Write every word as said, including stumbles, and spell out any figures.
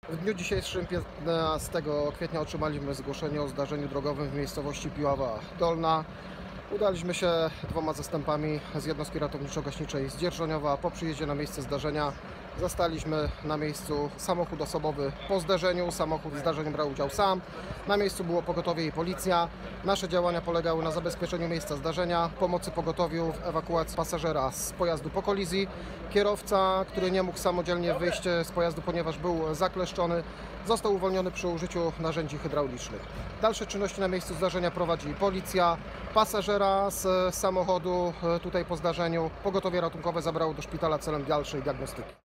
W dniu dzisiejszym, piętnastego kwietnia, otrzymaliśmy zgłoszenie o zdarzeniu drogowym w miejscowości Piława Dolna. Udaliśmy się dwoma zastępami z jednostki ratowniczo-gaśniczej z Dzierżoniowa. Po przyjeździe na miejsce zdarzenia zastaliśmy na miejscu samochód osobowy po zderzeniu. Samochód w zdarzeniu brał udział sam. Na miejscu było pogotowie i policja. Nasze działania polegały na zabezpieczeniu miejsca zdarzenia, pomocy pogotowiu w ewakuacji pasażera z pojazdu po kolizji. Kierowca, który nie mógł samodzielnie wyjść z pojazdu, ponieważ był zakleszczony, został uwolniony przy użyciu narzędzi hydraulicznych. Dalsze czynności na miejscu zdarzenia prowadzi policja. Pasażera z samochodu tutaj po zdarzeniu pogotowie ratunkowe zabrało do szpitala celem dalszej diagnostyki.